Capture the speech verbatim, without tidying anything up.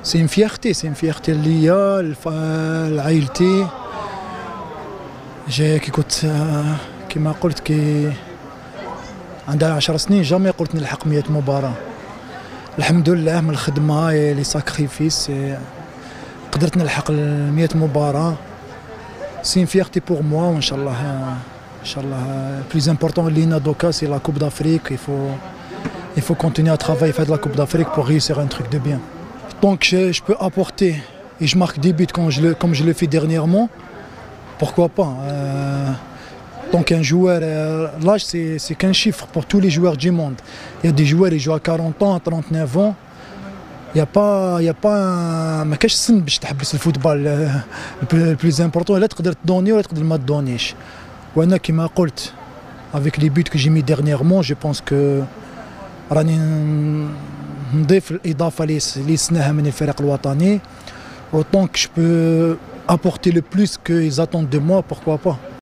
سي اون فيغتي سي اون فيغتي ليا لعائلتي. جا كي كنت كيما قلت كي عندها عشر سنين جامي قلت نلحق مية مباراة. الحمد لله من الخدمة لي ساكريفيس قدرت نلحق مية مباراة. سي اون فيغتي بور موا وان شاء الله ان شاء الله بلوز امبورطون لينا دوكا سي لا كوب دافريك. il faut il faut continuer à travailler faire de la coupe d'Afrique pour réussir un truc de bien. Donc je, je peux apporter et je marque des buts comme je le comme je le fais dernièrement. Pourquoi pas euh, donc un joueur euh, l'âge c'est c'est qu'un chiffre pour tous les joueurs du monde. Il y a des joueurs qui jouent à quarante ans à trente-neuf ans. Il y a pas il y a pas ما كاش سن باش تحبس الفوتبال. le plus important لا تقدر تدوني ولا تقدر ما تدونيش. وانا كما قلت avec les buts que j'ai mis dernièrement je pense que راني نضيف الإضافة اللي سناها من الفريق الوطني. autant que je peux apporter le plus qu'ils attendent de moi, pourquoi pas.